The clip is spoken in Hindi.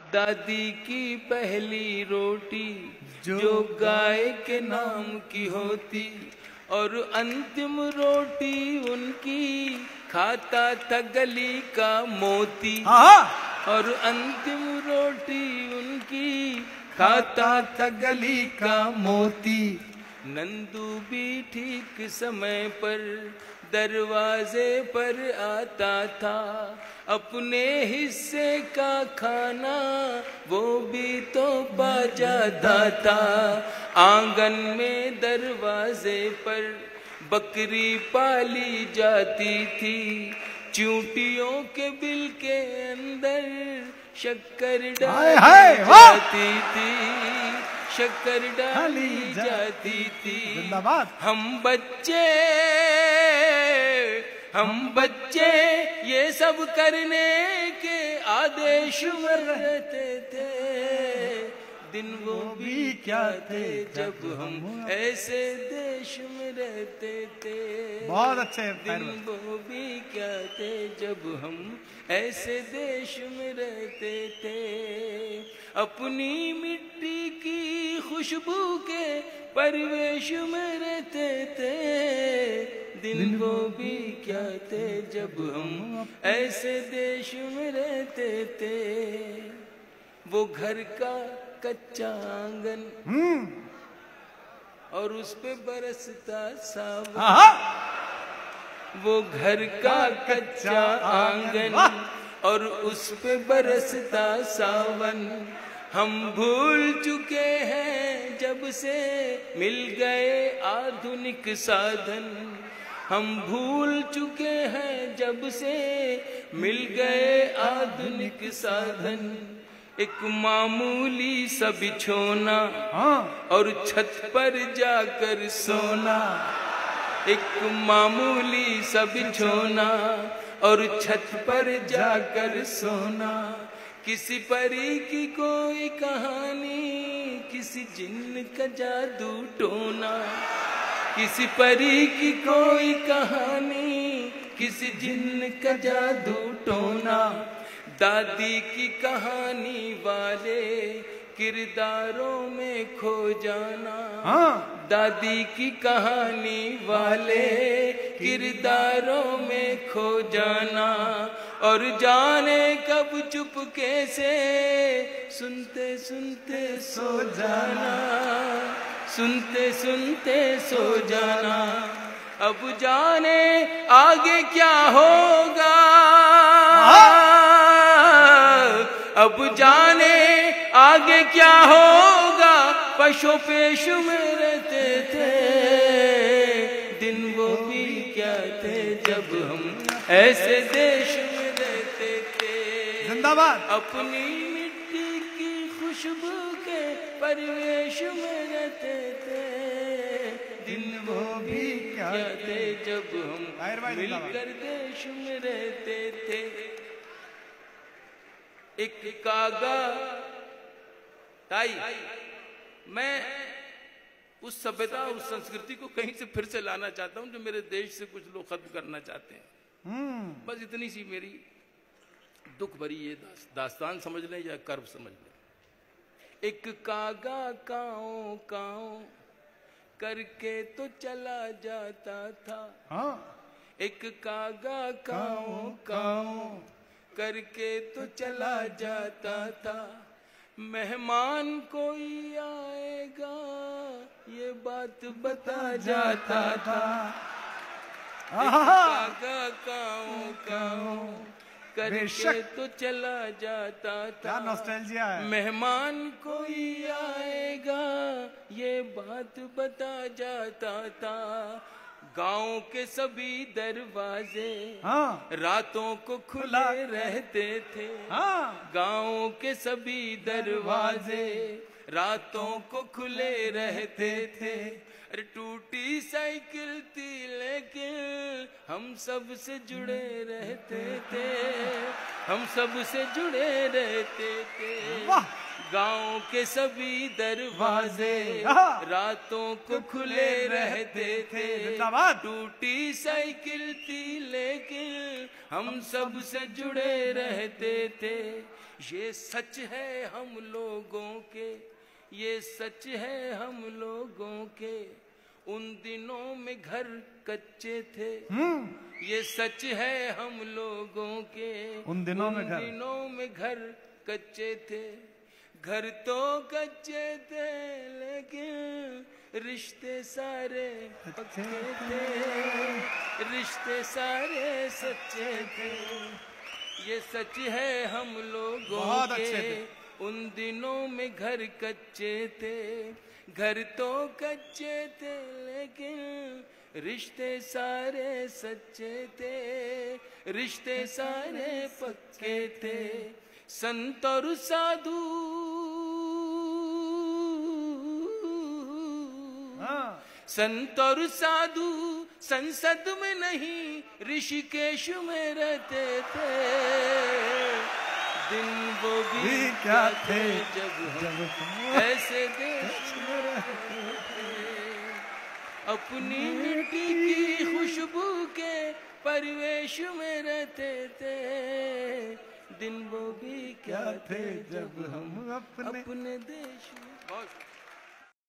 दादी की पहली रोटी जो गाय के नाम की होती, और अंतिम रोटी उनकी खाता था गली का मोती। और अंतिम रोटी उनकी खाता था गली का मोती। नंदू भी ठीक समय पर दरवाजे पर आता था, अपने हिस्से का खाना वो भी तो पा जाता था। आंगन में दरवाजे पर बकरी पाली जाती थी, चूंटियों के बिल के अंदर शक्कर डाली जाती थी, शक्कर डाली जाती थी। हम बच्चे ये सब करने के आदेश में रहते थे। दिन वो भी क्या थे जब हम ऐसे देश में रहते थे। बहुत अच्छे। दिन वो भी क्या थे जब हम ऐसे देश में रहते थे। अपनी मिट्टी की खुशबू के परिवेश में रहते थे। दिन वो भी क्या थे जब हम ऐसे देश में रहते थे। वो घर का कच्चा आंगन और उस पे बरसता सावन। वो घर का कच्चा आंगन और उस पे बरसता सावन। हम भूल चुके हैं जब से मिल गए आधुनिक साधन। हम भूल चुके हैं जब से मिल गए आधुनिक साधन। एक मामूली सा बिछोना और छत पर जाकर सोना। एक मामूली सा बिछोना और छत पर जाकर सोना। किसी परी की कोई कहानी, किसी जिन्न का जादू टोना। किसी परी की कोई कहानी, किसी जिन्न का जादू टोना। दादी की कहानी वाले किरदारों में खो जाना। दादी की कहानी वाले किरदारों में खो जाना। और जाने कब चुपके से सुनते सुनते सो जाना। सुनते सुनते सो जाना। अब जाने आगे क्या होगा। अब जाने आगे क्या होगा। पशु पेश में रहते थे। दिन वो भी क्या थे जब हम ऐसे देश में रहते थे। जिंदाबाद। अपनी मिट्टी की खुशबू के परिवेश में रहते थे। दिन वो भी क्या थे जब हम मिलकर देश में रहते थे। एक कागा ताई, मैं उस सभ्यता उस संस्कृति को कहीं से फिर से लाना चाहता हूं जो मेरे देश से कुछ लोग खत्म करना चाहते हैं। बस इतनी सी मेरी दुख भरी ये दास्तान समझ लें या कर्व समझ लें। एक कागा काओ काओ करके तो चला जाता था। एक कागा काओ काओ करके तो चला जाता था। मेहमान कोई आएगा ये बात बता जाता था। कागा काओ काओ करके तो चला जाता था। नॉस्टैल्जिया है। मेहमान कोई आएगा ये बात बता जाता था। गांव के सभी दरवाजे रातों को खुले रहते थे। गांव के सभी दरवाजे रातों को खुले रहते थे। अरे टूटी साइकिल थी लेकिन हम सब से जुड़े रहते थे। हम सब से जुड़े रहते थे। गांव के सभी दरवाजे रातों को खुले रहते थे। टूटी साइकिल थी लेकिन हम सब से जुड़े रहते थे। ये सच है हम लोगों के, ये सच है हम लोगों के। उन दिनों में घर कच्चे थे, ये सच है हम लोगों के। उन दिनों में घर कच्चे थे। घर तो कच्चे थे लेकिन रिश्ते सारे पक्के थे, रिश्ते सारे सच्चे थे। ये सच है हम लोगों के। उन दिनों में घर कच्चे थे। घर तो कच्चे थे लेकिन रिश्ते सारे सच्चे थे, रिश्ते सारे पक्के थे। संत और साधु संत और साधु संसद में नहीं ऋषिकेश में रहते थे। दिन वो भी क्या थे जब हम ऐसे देश में रहते थे। अपनी मिट्टी की खुशबू के परिवेश में रहते थे। दिन वो भी क्या थे जब हम अपने देश में।